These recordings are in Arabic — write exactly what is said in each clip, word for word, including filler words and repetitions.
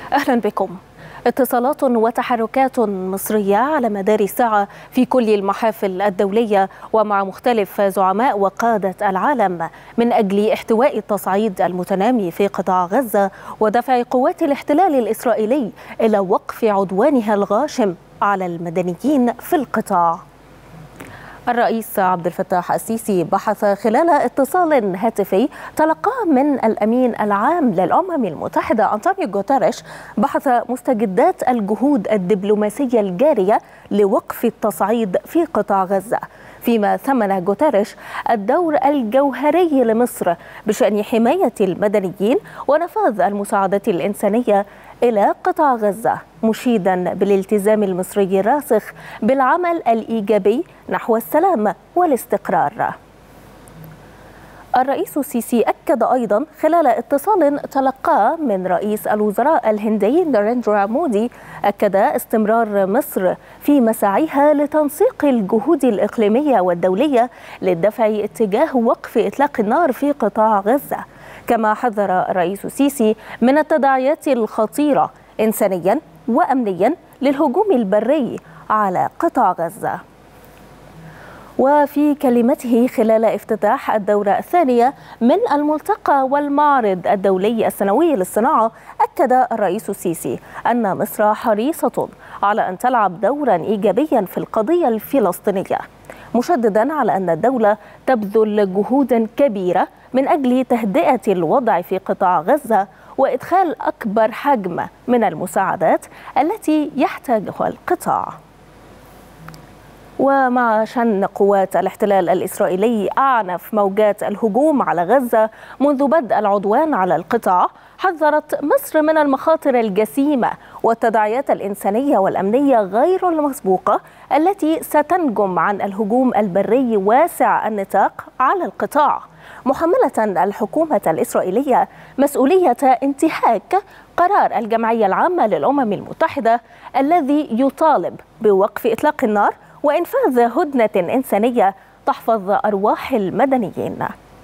أهلا بكم. اتصالات وتحركات مصرية على مدار الساعة في كل المحافل الدولية ومع مختلف زعماء وقادة العالم من أجل احتواء التصعيد المتنامي في قطاع غزة ودفع قوات الاحتلال الإسرائيلي إلى وقف عدوانها الغاشم على المدنيين في القطاع. الرئيس عبد الفتاح السيسي بحث خلال اتصال هاتفي تلقاه من الأمين العام للأمم المتحدة أنطونيو غوتيريش بحث مستجدات الجهود الدبلوماسية الجارية لوقف التصعيد في قطاع غزة، فيما ثمن غوتيريش الدور الجوهري لمصر بشأن حماية المدنيين ونفاذ المساعدات الإنسانية إلى قطاع غزة، مشيدا بالالتزام المصري الراسخ بالعمل الإيجابي نحو السلام والاستقرار. الرئيس السيسي أكد أيضا خلال اتصال تلقاه من رئيس الوزراء الهندي ناريندرا مودي أكد استمرار مصر في مساعيها لتنسيق الجهود الإقليمية والدولية للدفع اتجاه وقف إطلاق النار في قطاع غزة، كما حذر الرئيس السيسي من التداعيات الخطيرة إنسانيا وأمنيا للهجوم البري على قطاع غزة. وفي كلمته خلال افتتاح الدورة الثانية من الملتقى والمعرض الدولي السنوي للصناعة، أكد الرئيس السيسي أن مصر حريصة على أن تلعب دورا إيجابيا في القضية الفلسطينية، مشددا على أن الدولة تبذل جهود كبيرة من أجل تهدئة الوضع في قطاع غزة وإدخال أكبر حجم من المساعدات التي يحتاجها القطاع. ومع شن قوات الاحتلال الإسرائيلي أعنف موجات الهجوم على غزة منذ بدء العدوان على القطاع، حذرت مصر من المخاطر الجسيمة والتداعيات الإنسانية والأمنية غير المسبوقة التي ستنجم عن الهجوم البري واسع النطاق على القطاع، محملة الحكومة الإسرائيلية مسؤولية انتهاك قرار الجمعية العامة للأمم المتحدة الذي يطالب بوقف إطلاق النار وإنفاذ هدنة إنسانية تحفظ أرواح المدنيين.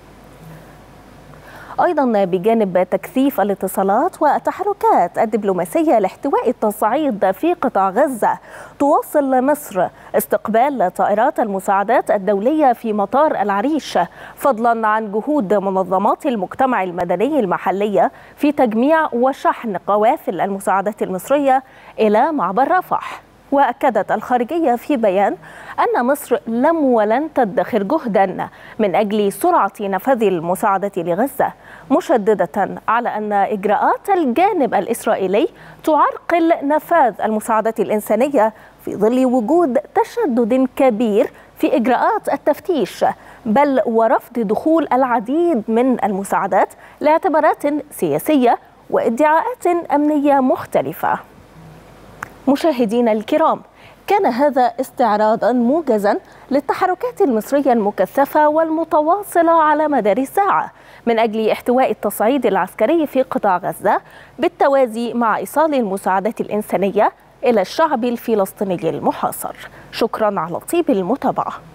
أيضا بجانب تكثيف الاتصالات والتحركات الدبلوماسية لاحتواء التصعيد في قطاع غزة، تواصل مصر استقبال طائرات المساعدات الدولية في مطار العريش، فضلا عن جهود منظمات المجتمع المدني المحلية في تجميع وشحن قوافل المساعدات المصرية إلى معبر رفح. وأكدت الخارجية في بيان أن مصر لم ولن تدخر جهدا من أجل سرعة نفاذ المساعدة لغزة، مشددة على أن إجراءات الجانب الإسرائيلي تعرقل نفاذ المساعدات الإنسانية في ظل وجود تشدد كبير في إجراءات التفتيش، بل ورفض دخول العديد من المساعدات لاعتبارات سياسية وادعاءات أمنية مختلفة. مشاهدينا الكرام، كان هذا استعراضا موجزا للتحركات المصرية المكثفة والمتواصلة على مدار الساعة من أجل احتواء التصعيد العسكري في قطاع غزة بالتوازي مع إيصال المساعدات الإنسانية إلى الشعب الفلسطيني المحاصر. شكرا على طيب المتابعة.